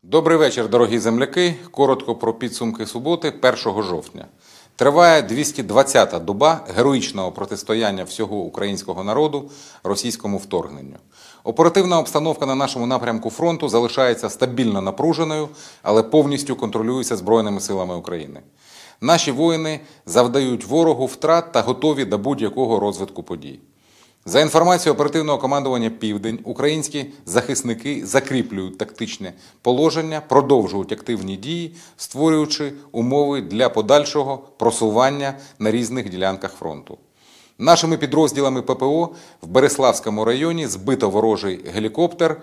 Добрий вечір, дорогі земляки. Коротко про підсумки суботи 1 жовтня. Триває 220-та доба героїчного протистояння всього українського народу російському вторгненню. Оперативна обстановка на нашому напрямку фронту залишається стабільно напруженою, але повністю контролюється Збройними силами України. Наші воїни завдають ворогу втрат та готові до будь-якого розвитку подій. За інформацією оперативного командування «Південь», українські захисники закріплюють тактичне положення, продовжують активні дії, створюючи умови для подальшого просування на різних ділянках фронту. Нашими підрозділами ППО в Береславському районі збито ворожий гелікоптер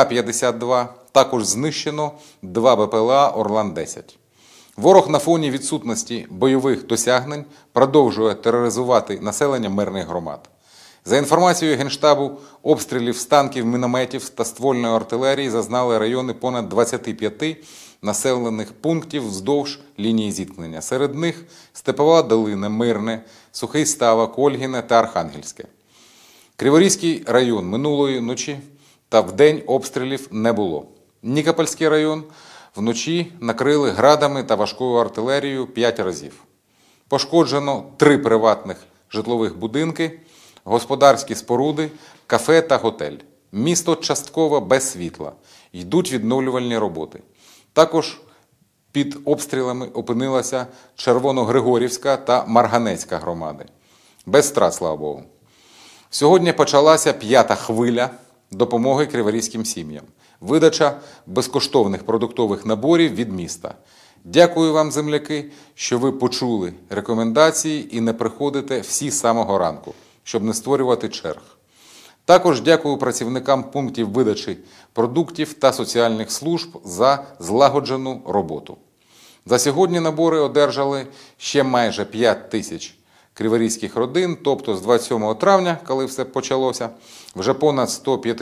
К-52, також знищено 2 БПЛА «Орлан-10». Ворог на фоні відсутності бойових досягнень продовжує тероризувати населення мирних громад. За інформацією Генштабу, обстрілів з танків, мінометів та ствольної артилерії зазнали райони понад 25 населених пунктів вздовж лінії зіткнення. Серед них Степова Долина, Мирне, Сухий Ставок, Ольгіне та Архангельське. Криворізький район минулої ночі та вдень обстрілів не було. Нікопольський район вночі накрили градами та важкою артилерією 5 разів. Пошкоджено 3 приватних житлових будинки, господарські споруди, кафе та готель. Місто частково без світла. Йдуть відновлювальні роботи. Також під обстрілами опинилася Червоногригорівська та Марганецька громади. Без страт, слава Богу. Сьогодні почалася 5-та хвиля допомоги криворізьким сім'ям. Видача безкоштовних продуктових наборів від міста. Дякую вам, земляки, що ви почули рекомендації і не приходите всі з самого ранку, щоб не створювати черг. Також дякую працівникам пунктів видачі продуктів та соціальних служб за злагоджену роботу. За сьогодні набори одержали ще майже 5 тисяч криворізьких родин, тобто з 27 травня, коли все почалося, вже понад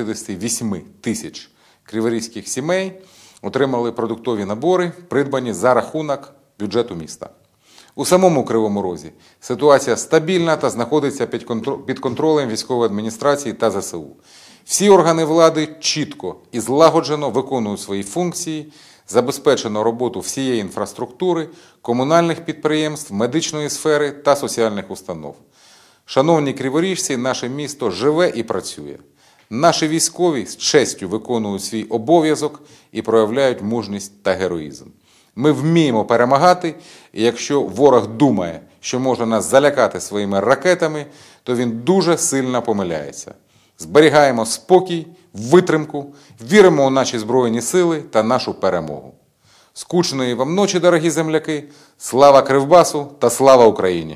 158 тисяч криворізьких сімей отримали продуктові набори, придбані за рахунок бюджету міста. У самому Кривому Розі ситуація стабільна та знаходиться під контролем військової адміністрації та ЗСУ. Всі органи влади чітко і злагоджено виконують свої функції, забезпечено роботу всієї інфраструктури, комунальних підприємств, медичної сфери та соціальних установ. Шановні криворіжці, наше місто живе і працює. Наші військові з честю виконують свій обов'язок і проявляють мужність та героїзм. Ми вміємо перемагати, і якщо ворог думає, що може нас залякати своїми ракетами, то він дуже сильно помиляється. Зберігаємо спокій, витримку, віримо у наші Збройні сили та нашу перемогу. Скучної вам ночі, дорогі земляки! Слава Кривбасу та слава Україні!